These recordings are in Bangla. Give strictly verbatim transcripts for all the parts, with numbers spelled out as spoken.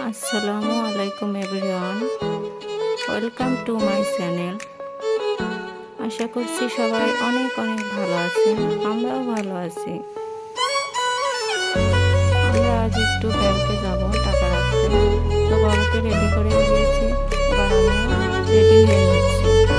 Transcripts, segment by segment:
আসসালামু আলাইকুম everyone, welcome to my channel. আশা করছি সবাই অনেক অনেক ভালো আছেন, আমরাও ভালো আছি। আমরা আজ একটু ব্যাংকে যাব টাকা রাখতে, তো বাবাকে রেডি করে দিয়েছি, এবার আমিও রেডি হয়ে নিচ্ছি।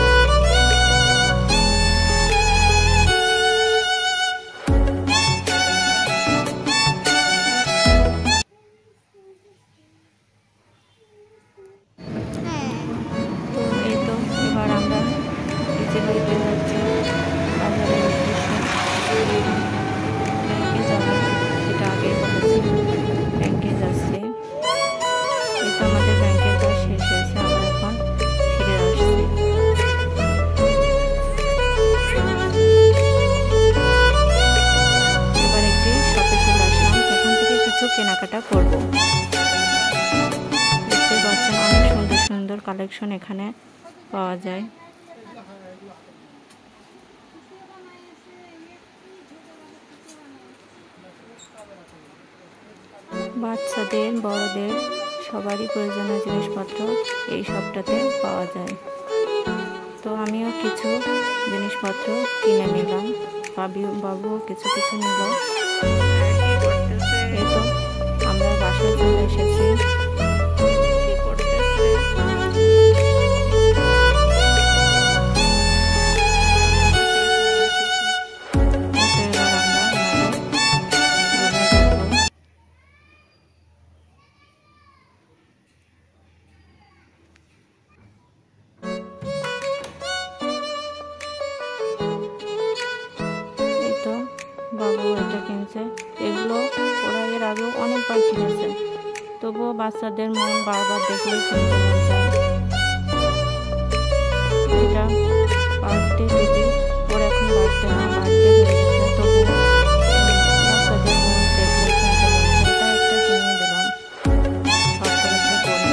কেনাকাটা করব। দেখতে পাচ্ছেন অনেক সুন্দর সুন্দর কালেকশন এখানে পাওয়া যায়। বাচ্চাদের বড়দের সবারই প্রয়োজনীয় জিনিসপত্র এই শপটাতে পাওয়া যায়। তো আমিও কিছু জিনিসপত্র কিনে নিলাম, বাবুও কিছু কিছু নিল। এই তো আমরা বাসায় চলে এসেছি। বাবু এটা কিনছে, এগুলো ওরা এর আগেও অনেকবার কিনেছে, তবুও বাচ্চাদের মন বারবার দেখলেই কিনতে মন চায়। এটা বার্থডে টুপি, ওর এখন বার্থডে না, বার্থডে হয়ে গেছে, তবুও বাচ্চাদের মন দেখলেই কিনতে মন চায়। এটা একটা কিনে দিলাম, সব কলেজে পড়বে।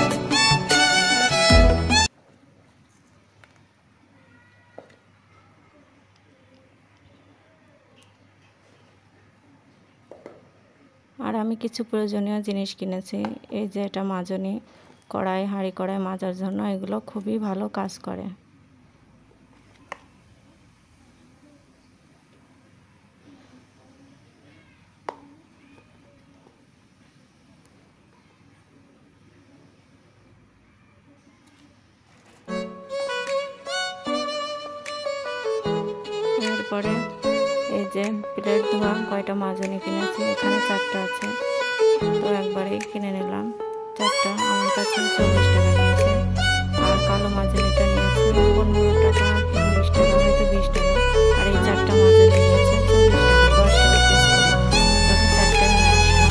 আর আমি কিছু প্রয়োজনীয় জিনিস কিনেছি। এই যে এটা মাজনি, কড়াই, হাঁড়ি কড়াই মাজার জন্য, এগুলো খুবই ভালো কাজ করে। এরপরে এই যে প্লেট ধোয়া কয়টা মাজনি কিনেছি, এখানে চারটা আছে, তো একবারেই কিনে নিলাম চারটা। আমার কাছে চল্লিশ টাকা নিয়েছে। আর কালো মাজনিটা নিয়েছে পনেরো টাকা, বিশ টাকা, হয়তো বিশ টাকা। আর এই চারটা মাজনি নিয়েছে চল্লিশ টাকা, দশ টাকা পিস করে। তখন চারটাই নিয়ে আসলাম।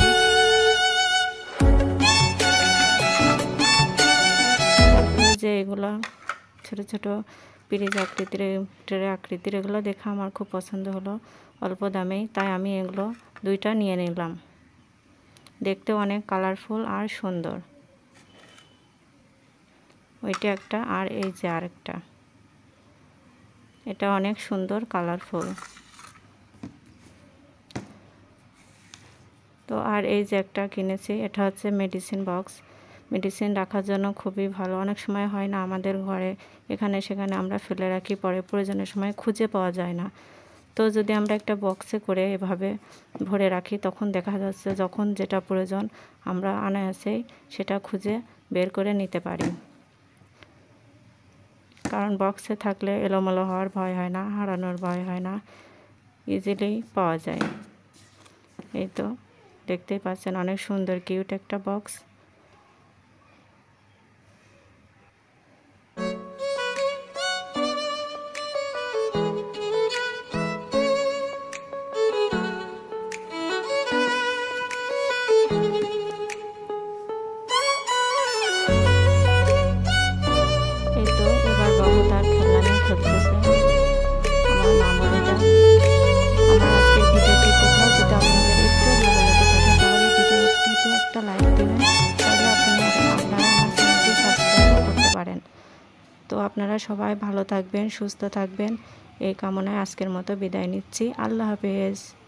তারপরে যে এগুলা ছোট ছোট পিরিজ আকৃতির, ট্রে আকৃতির, এগুলো দেখে আমার খুব পছন্দ হলো, অল্প দামেই, তাই আমি এগুলো দুইটা নিয়ে নিলাম। দেখতে অনেক কালারফুল আর সুন্দর। ওইটা একটা, আর এই যে আরেকটা, এটা অনেক সুন্দর কালারফুল। তো আর এই যে একটা কিনেছি, এটা হচ্ছে মেডিসিন বক্স। মেডিসিন রাখার জন্য খুবই ভালো। অনেক সময় হয় না আমাদের ঘরে, এখানে সেখানে আমরা ফেলে রাখি, পরে প্রয়োজনের সময় খুঁজে পাওয়া যায় না। তো যদি আমরা একটা বক্সে করে এভাবে ভরে রাখি, তখন দেখা যাচ্ছে যখন যেটা প্রয়োজন আমরা অনায়াসেই সেটা খুঁজে বের করে নিতে পারি। কারণ বক্সে থাকলে এলোমেলো হওয়ার ভয় হয় না, হারানোর ভয় হয় না, ইজিলি পাওয়া যায়। এই তো দেখতেই পাচ্ছেন অনেক সুন্দর কিউট একটা বক্স। তো আপনারা সবাই ভালো থাকবেন, সুস্থ থাকবেন, এই কামনায় আজকের মতো বিদায় নিচ্ছি। আল্লাহ হাফেজ।